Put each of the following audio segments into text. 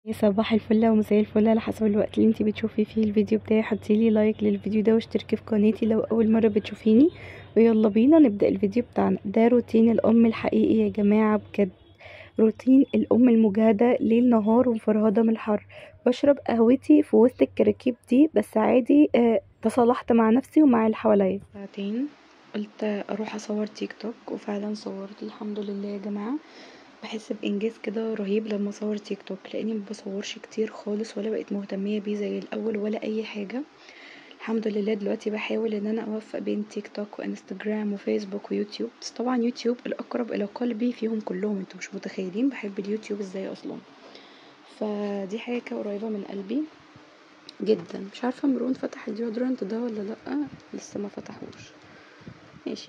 يا صباح الفل ومساء الفل على حسب الوقت اللي انتي بتشوفي فيه الفيديو بتاعي. حطيلي لايك للفيديو ده واشتركي في قناتي لو اول مره بتشوفيني. ويلا بينا نبدا الفيديو بتاعنا. ده روتين الام الحقيقي يا جماعه بجد. روتين الام المجهده ليل نهار ومفرهده من الحر. بشرب قهوتي في وسط الكراكيب دي بس عادي. تصالحت مع نفسي ومع اللي حواليا. ساعتين قلت اروح اصور تيك توك وفعلا صورت الحمد لله يا جماعه. بحس بانجاز كده رهيب لما اصور تيك توك لاني مبصورش كتير خالص ولا بقيت مهتميه بيه زي الاول ولا اي حاجه. الحمد لله دلوقتي بحاول ان انا اوفق بين تيك توك وانستجرام وفيسبوك ويوتيوب، بس طبعا يوتيوب الاقرب الى قلبي فيهم كلهم. انتوا مش متخيلين بحب اليوتيوب ازاي اصلا. فدي حاجه كده قريبه من قلبي جدا. مش عارفه مرون فتح الديودرنت ده ولا لا، لسه ما فتحوش. ماشي.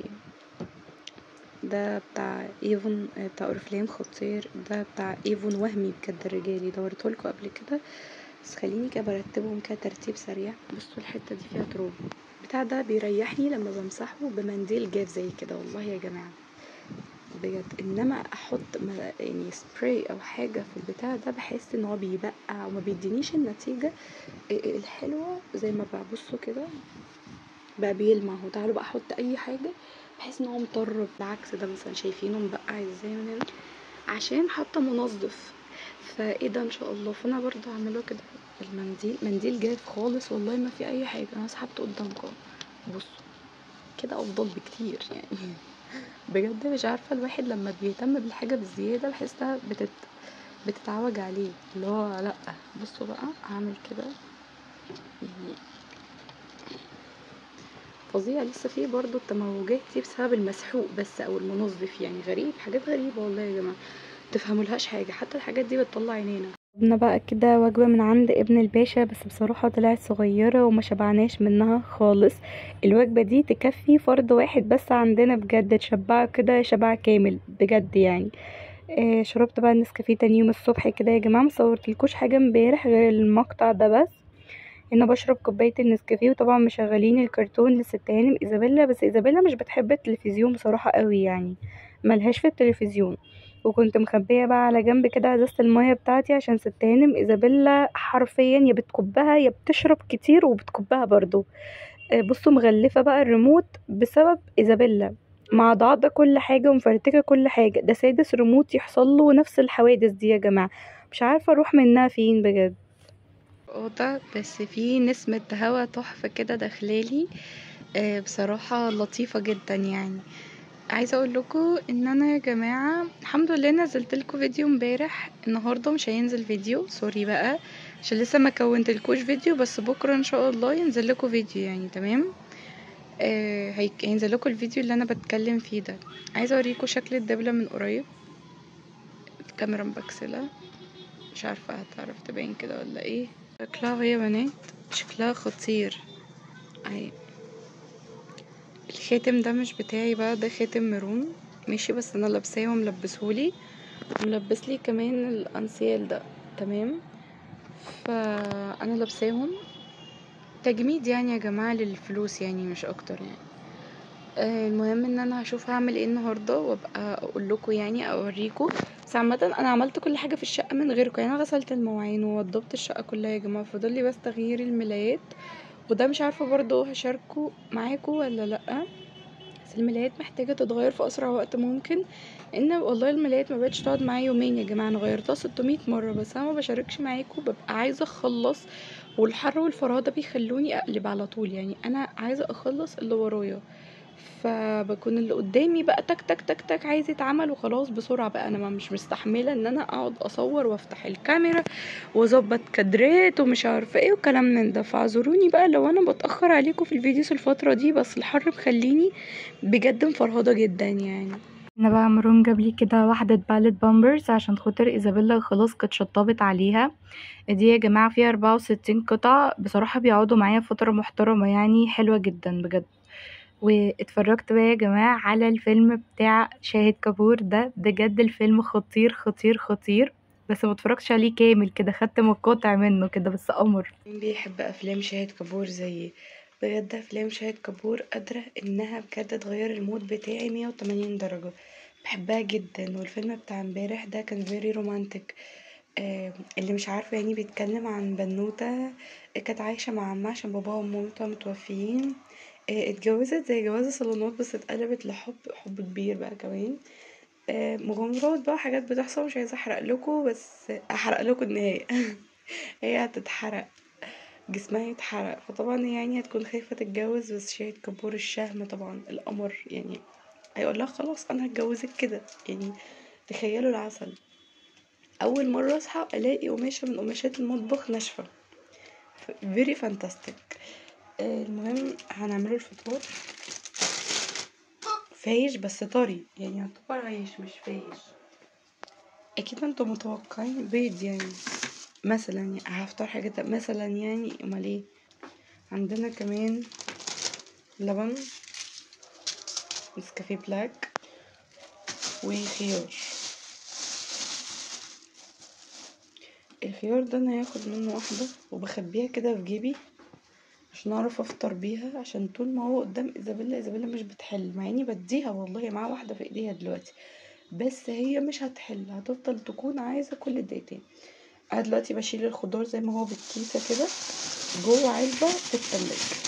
ده بتاع ايفون، بتاع اورفلام خطير. ده بتاع ايفون وهمي بجد الرجالي، دورتهولكوا قبل كده بس خليني كده برتبهم كده ترتيب سريع. بصوا الحته دي فيها تراب. بتاع ده بيريحني لما بمسحه بمنديل جاف زي كده والله يا جماعه بجد. انما احط يعني سبراي او حاجه في البتاع ده بحس ان هو بيبقع وما بيدينيش النتيجه الحلوه زي ما ببصوا كده بقى بيلمع. اهو تعالوا بقى احط اي حاجه بحيث ان هو مطرب. بالعكس ده مثلا شايفينه مبقع ازاي من هنا عشان حاطه منظف. فايه ده ان شاء الله. فانا برضه هعمله كده. المنديل منديل جاف خالص والله ما في اي حاجه. انا سحبته قدامكم بصوا كده افضل بكتير يعني. بجد مش عارفه الواحد لما بيهتم بالحاجه بالزياده بحسها بتتعوج عليه اللي هو لا. بصوا بقى هعمل كده يعني فظيع. لسه فيه برضو التموجات دي بسبب المسحوق بس او المنظف. يعني غريب، حاجات غريبة والله يا جماعة تفهمولهاش حاجة. حتى الحاجات دي بتطلع عينينا. جبنا بقى كده وجبة من عند ابن الباشا بس بصراحة طلعت صغيرة وما شبعناش منها خالص. الوجبة دي تكفي فرد واحد بس عندنا بجد، تشبع كده شبع كامل بجد يعني. شربت بقى النسكافيه تاني يوم الصبح كده يا جماعة. مصورتلكوش حاجة امبارح غير المقطع ده بس. هنا بشرب كوباية النسكافيه وطبعا مشغلين الكرتون لست هانم ايزابيلا، بس ايزابيلا مش بتحب التلفزيون بصراحة قوي يعني، ملهاش في التلفزيون. وكنت مخبية بقى على جنب كده ازازة المية بتاعتي عشان ست هانم ايزابيلا حرفيا يا بتكبها يا بتشرب كتير وبتكبها برضو. بصوا مغلفة بقى الريموت بسبب ايزابيلا، معضعضة كل حاجة ومفرتكة كل حاجة. ده سادس ريموت يحصل له نفس الحوادث دي يا جماعة. مش عارفة اروح منها فين بجد. اوضه بس في نسمة هوا تحفة كده داخلالي. بصراحة لطيفة جدا يعني. عايزة اقول لكم ان انا يا جماعة الحمد لله نزلت لكم فيديو امبارح. النهاردة مش هينزل فيديو سوري بقى عشان لسه ما كونتلكوش فيديو، بس بكرة ان شاء الله ينزل لكم فيديو يعني تمام. هينزل لكم الفيديو اللي انا بتكلم فيه ده. عايزة اوريكم شكل الدبلة من قريب. الكاميرا مبكسلة مش عارفة هتعرف تبين كده ولا ايه. شكلها يا بنات شكلها خطير اهي. الخاتم ده مش بتاعي بقى، ده خاتم ميرون ماشي، بس انا لابساه وملبسهولي وملبسلي كمان الانسيال ده تمام. فانا لابساهم تجميد يعني يا جماعه للفلوس يعني مش اكتر يعني. المهم ان انا هشوف هعمل ايه النهارده وابقى اقول لكم يعني اوريكم. بس عامه انا عملت كل حاجه في الشقه من غيركم يعني. انا غسلت المواعين ووضبت الشقه كلها يا جماعه، فاضل لي بس تغيير الملايات. وده مش عارفه برضو هشاركه معاكم ولا لا. بس الملايات محتاجة تتغير في أسرع وقت ممكن. ان والله الملايات ما بقتش تقعد معايا يومين يا جماعة. انا غيرتها 600 مرة بس انا ما بشاركش معاكم، ببقى عايزة اخلص. والحر والفرهدة بيخلوني اقلب على طول يعني. انا عايزة اخلص اللي ورايا، فبكون اللي قدامي بقى تك تك تك تك عايز يتعمل وخلاص بسرعة بقى. انا مش مستحملة ان انا اقعد اصور وافتح الكاميرا واظبط كادرات ومش عارفة ايه وكلام من ده. فاعذروني بقى لو انا بتأخر عليكم في الفيديوز الفترة دي، بس الحر مخليني بجد مفرهدة جدا يعني. انا بقى مرون جاب لي كده واحدة باليت بامبرز عشان خاطر ايزابيلا خلاص كانت شطبت عليها. دي يا جماعة فيها 64 قطعة بصراحة بيقعدوا معايا فترة محترمة يعني، حلوة جدا بجد. واتفرجت بقى يا جماعة على الفيلم بتاع شاهد كابور ده. بجد الفيلم خطير خطير خطير، بس ما اتفرجتش عليه كامل كده، خدت مقاطع منه كده بس قمر. مين بيحب افلام شاهد كابور زيي؟ بجد افلام شاهد كابور قادرة انها بجد تغير المود بتاعي 180 درجة. بحبها جدا. والفيلم بتاع امبارح ده كان فيري رومانتك. اللي مش عارفة يعني بيتكلم عن بنوتة كانت عايشة مع عمها عشان باباها ومامتها متوفيين. اتجوزت زي جواز صالونات بس اتقلبت حب كبير بقى كمان. مغامرات بقى حاجات بتحصل، مش عايزة احرق لكم بس احرق لكم النهاية. هي هتتحرق، جسمها يتحرق، فطبعا يعني هتكون خايفة تتجوز بس شاهد كبور الشهم طبعا القمر يعني هيقول لها خلاص انا هتجوزك كده يعني. تخيلوا العسل. اول مرة اصحى الاقي قماشة من قماشات المطبخ ناشفة، فيري فانتاستيك. المهم هنعمله الفطار فايش بس طري، يعني يعتبر عيش مش فايش. اكيد انتوا متوقعين بيض يعني، مثلا يعني هفطر حاجة مثلا يعني، امال ايه. عندنا كمان لبن، نسكافيه بلاك، وخيار. الخيار ده انا هاخد منه واحدة وبخبيها كده في جيبي عشان اعرف افطر بيها، عشان طول ما هو قدام ايزابيلا مش بتحل، مع اني بديها والله معاها واحدة في ايديها دلوقتي، بس هي مش هتحل، هتفضل تكون عايزة كل دقيقتين. انا دلوقتي بشيل الخضار زي ما هو بالكيسة كده جوه علبة في التلاجة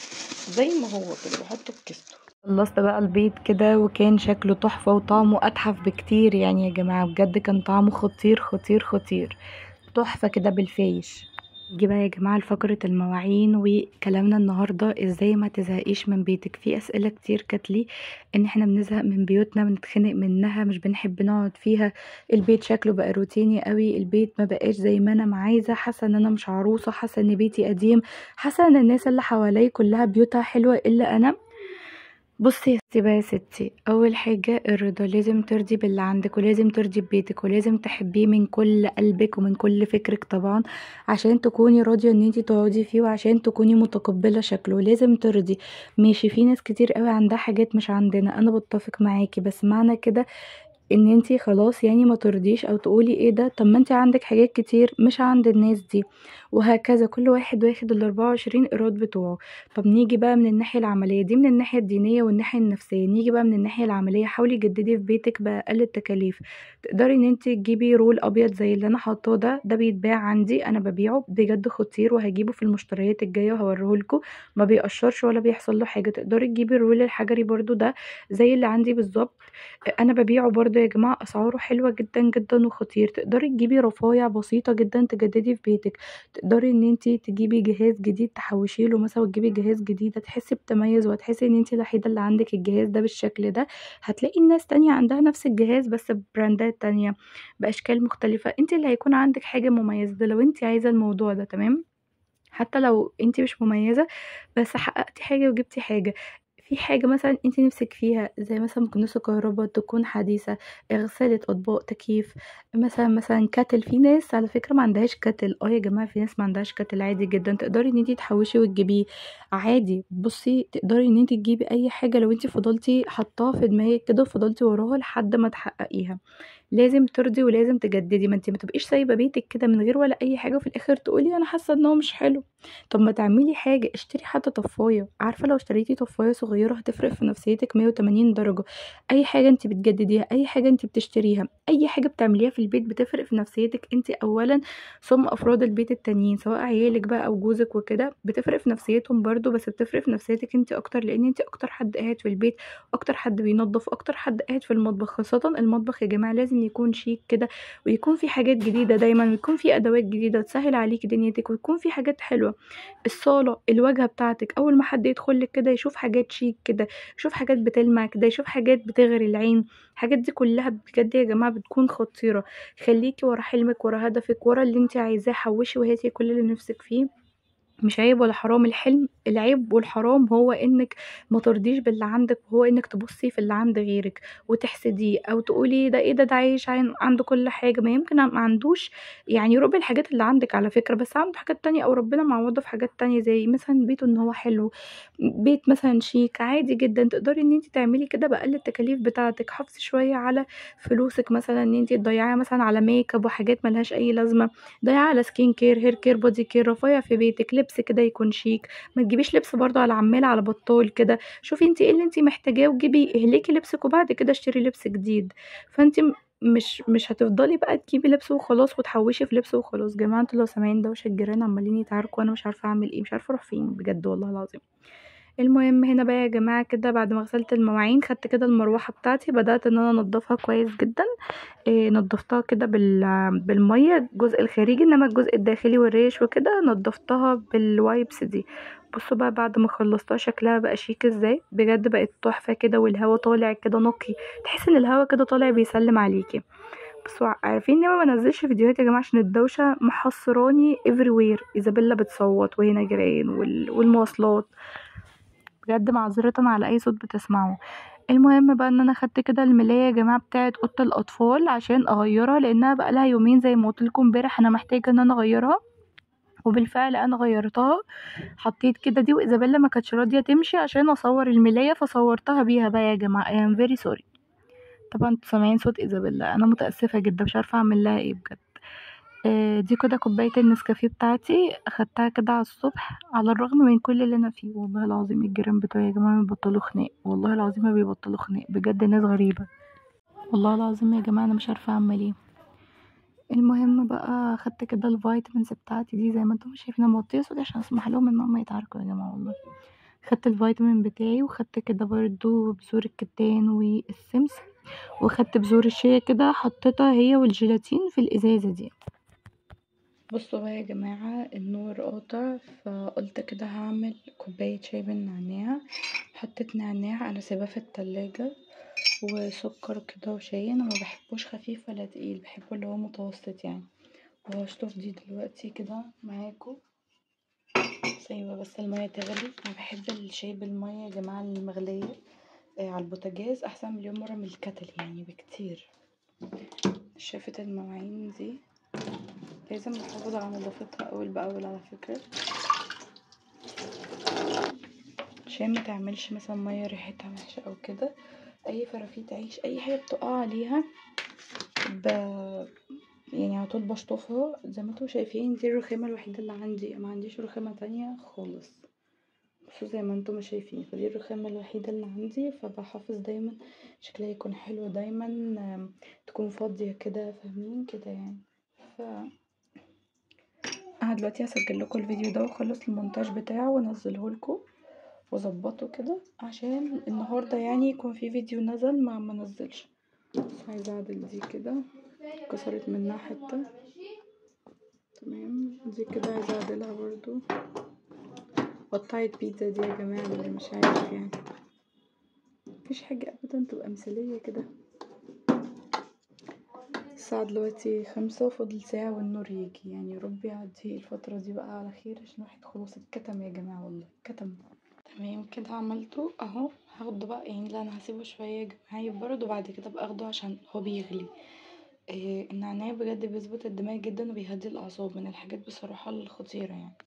زي ما هو كده، بحطه في كيسته. خلصت بقى البيض كده وكان شكله تحفة وطعمه اتحف بكتير يعني يا جماعة، بجد كان طعمه خطير خطير خطير، تحفة كده بالفيش. نيجي بقى يا جماعة لفقرة المواعين وكلامنا النهاردة ازاي ما تزهقيش من بيتك. في اسئلة كتير جات لي ان احنا بنزهق من بيوتنا، بنتخنق منها، مش بنحب نقعد فيها، البيت شكله بقى روتيني قوي، البيت ما بقاش زي ما انا عايزة، حاسة ان انا مش عروسة، حاسة ان بيتي قديم، حاسة ان الناس اللي حواليا كلها بيوتها حلوة الا انا. بصي يا ستي بقى يا ستي، اول حاجه الرضا، لازم ترضي باللي عندك ولازم ترضي ببيتك ولازم تحبيه من كل قلبك ومن كل فكرك طبعا، عشان تكوني راضيه ان انتي تقعدي فيه وعشان تكوني متقبله شكله لازم ترضي. ماشي، في ناس كتير قوي عندها حاجات مش عندنا، انا بتفق معاكي، بس معنى كده ان انتي خلاص يعني ما ترضيش او تقولي ايه ده، طب ما انتي عندك حاجات كتير مش عند الناس دي، وهكذا كل واحد واخد ال24 ايراد بتوعه. طب نيجي بقى من الناحية العملية دي، من الناحية الدينية والناحية النفسية. نيجي بقى من الناحية العملية، حاولي جددي في بيتك بأقل التكاليف. تقدري ان انتي تجيبي رول ابيض زي اللي انا حاطاه ده بيتباع عندي، انا ببيعه بجد خطير وهجيبه في المشتريات الجاية وهوريهولكوا، ما بيقشرش ولا بيحصل له حاجة. تقدري تجيبي الرول الحجري برضو ده زي اللي عندي بالظبط، انا ببيعه برضه يا جماعه، اسعاره حلوه جدا جدا وخطير. تقدري تجيبي رفايع بسيطه جدا تجددي في بيتك، تقدري ان انتي تجيبي جهاز جديد تحوشي له مثلا وتجيبي جهاز جديد، هتحسي بتميز وهتحسي ان انتي الوحيده اللي عندك الجهاز ده بالشكل ده. هتلاقي الناس تانية عندها نفس الجهاز بس ببراندات تانية باشكال مختلفه، انتي اللي هيكون عندك حاجه مميزه، ده لو انتي عايزه الموضوع ده تمام. حتى لو انتي مش مميزة بس حققتي حاجة وجبتي حاجة، في حاجة مثلا انتي نفسك فيها زي مثلا مكنسة كهرباء تكون حديثة، غسالة اطباق، تكييف، مثلا كاتل. في ناس على فكرة ما عندهاش كاتل، اه يا جماعة في ناس ما عندهاش كاتل عادي جدا، تقدري ان انتي تحوشي وتجيبيه عادي. بصي تقدري ان انتي تجيبي اي حاجة لو انتي فضلتي حطاها في دماغك كده وفضلتي وراها لحد ما تحققيها. لازم ترضي ولازم تجددي، ما انت ما تبقيش سايبه بيتك كده من غير ولا اي حاجه وفي الاخر تقولي انا حاسه ان هو مش حلو. طب ما تعملي حاجه، اشتري حتى طفايه، عارفه لو اشتريتي طفايه صغيره هتفرق في نفسيتك 180 درجه. اي حاجه انت بتجدديها، اي حاجه انت بتشتريها، اي حاجه بتعمليها في البيت بتفرق في نفسيتك انت اولا، ثم افراد البيت التانيين سواء عيالك بقى او جوزك وكده، بتفرق في نفسيتهم برضو، بس بتفرق في نفسيتك انت اكتر لان انت اكتر حد قاعد في البيت، اكتر حد بينظف، اكتر حد قاعد في المطبخ. خاصه المطبخ يا جماعه لازم يكون شيك كده ويكون في حاجات جديدة دايما ويكون في ادوات جديدة تسهل عليك دنيتك ويكون في حاجات حلوة. الصالة، الواجهة بتاعتك، اول ما حد يدخل لك كده يشوف حاجات شيك كده، يشوف حاجات بتلمع كده، يشوف حاجات بتغري العين، الحاجات دي كلها بجد يا جماعة بتكون خطيرة. خليكي ورا حلمك ورا هدفك ورا اللي انت عايزاه، حوشي وهاتي كل اللي نفسك فيه، مش عيب ولا حرام. الحلم، العيب والحرام هو انك ما ترضيش باللي عندك، وهو انك تبصي في اللي عند غيرك وتحسديه او تقولي ده ايه ده عايش عنده كل حاجه، ما يمكن ما عندوش يعني ربع الحاجات اللي عندك على فكره، بس عنده حاجات تانية او ربنا معوضه في حاجات تانية زي مثلا بيته ان هو حلو، بيت مثلا شيك عادي جدا. تقدري ان انت تعملي كده باقل التكاليف بتاعتك، حافظي شويه على فلوسك، مثلا ان انت تضيعيها مثلا على ميك اب وحاجات ملهاش اي لازمه، ضيعي على سكين كير، هير كير، بودي كير، رفايع في بيتك، لبس كده يكون شيك. ما تجيبيش لبس برضو على عمال على بطال كده، شوفي انت ايه اللي انت محتاجاه وجيبي اهلكي لبسك وبعد كده اشتري لبس جديد. فانت مش هتفضلي بقى تجيبي لبس وخلاص وتحوشي في لبس وخلاص. جماعه انتوا لو سامعين دوشه الجيران عمالين يتعاركوا وانا مش عارفه اعمل ايه، مش عارفه اروح فين بجد والله العظيم. المهم هنا بقى يا جماعه كده بعد ما غسلت المواعين خدت كده المروحه بتاعتي، بدات ان انا انضفها كويس جدا. نضفتها كده بالميه الجزء الخارجي، انما الجزء الداخلي والريش وكده نضفتها بالوايبس دي. بصوا بقى بعد ما خلصتها شكلها بقى شيك ازاي، بجد بقت تحفه كده، والهوا طالع كده نقي، تحس ان الهوا كده طالع بيسلم عليكي. بس عارفين ليه ما بنزلش فيديوهات يا جماعه؟ عشان الدوشه محصراني everywhere. ايزابيلا بتصوت وهنا جيران والمواصلات، بجد معذرة على اي صوت بتسمعه. المهم بقى ان انا خدت كده الملاية يا جماعه بتاعه اوضه الاطفال عشان اغيرها، لانها بقى لها يومين زي ما قلت لكم امبارح انا محتاجه ان انا اغيرها. وبالفعل انا غيرتها، حطيت كده دي، وايزابيلا ما كانتش راضيه تمشي عشان اصور الملاية فصورتها بيها بقى يا جماعه. I am very sorry. طبعا انتوا سامعين صوت ايزابيلا، انا متاسفه جدا مش عارفه اعمل لها ايه بجد. دي كده كوباية النسكافيه بتاعتي، اخدتها كده على الصبح على الرغم من كل اللي انا فيه. والله العظيم الجيران بتوعي يا جماعة ما بيبطلوا خناق، والله العظيم ما بيبطلوا خناق، بجد ناس غريبة. والله العظيم يا جماعة انا مش عارفة اعمل ايه. المهم بقى اخدت كده الفيتامينز بتاعتي دي زي ما انتم شايفين، انا موطيه صوتي عشان اسمح لهم ان هم يتعاركوا يا جماعة والله. خدت الفيتامين بتاعي، وخدت كده برضو بذور الكتان والسمسم، وخدت بذور الشيا كده حطيتها هي والجيلاتين في الازازة دي. بصوا بقى يا جماعة النور قاطع، فقلت كده هعمل كوباية شاي بالنعناع. حطيت نعناع انا سايباه في التلاجة، وسكر كده وشاي. انا ما بحبوش خفيف ولا تقيل، بحبه اللي هو متوسط يعني. وهشطف دي دلوقتي كده معاكم. سايبه بس المية تغلي. انا بحب الشاي بالمية يا جماعة المغلية على البوتاجاز احسن مليون مرة من الكتل يعني بكتير. شافة المواعين دي لازم نحافظ على نظافتها اول باول على فكرة، عشان ما تعملش مثلا ميه ريحتها وحشه او كده. اي فرافيت عيش اي حاجه بتقع عليها ب... يعني على طول بشطفها. زي ما انتم شايفين دي الرخامه الوحيده اللي عندي، ما عنديش رخامه تانية خالص. بصوا زي ما انتم شايفين، فدي الرخامه الوحيده اللي عندي، فبحافظ دايما شكلها يكون حلو دايما، تكون فاضيه كده فاهمين كده يعني. ف انا دلوقتي هسجل لكم الفيديو ده واخلص المونتاج بتاعه وانزله لكم واظبطه كده، عشان النهارده يعني يكون في فيديو نزل ما منزلش. بس عايزه اعدل دي كده، كسرت منها حته. تمام دي كده عايزه اعدلها برضو. قطعت بيتزا دي يا جماعه اللي مش عارف يعني، مفيش حاجه ابدا تبقى مثاليه كده. الساعه دلوقتي 5 وفاضل ساعه والنور يجي، يعني ربي يعدي الفتره دي بقى على خير، عشان الواحد خلاص اتكتم يا جماعه والله اتكتم. تمام كده عملته اهو. هاخده بقى يعني، لا انا هسيبه شويه يا جماعه يبرد وبعد كده ابقى اخده عشان هو بيغلي. النعناع بجد بيظبط الدماغ جدا وبيهدي الاعصاب، من الحاجات بصراحه الخطيره يعني.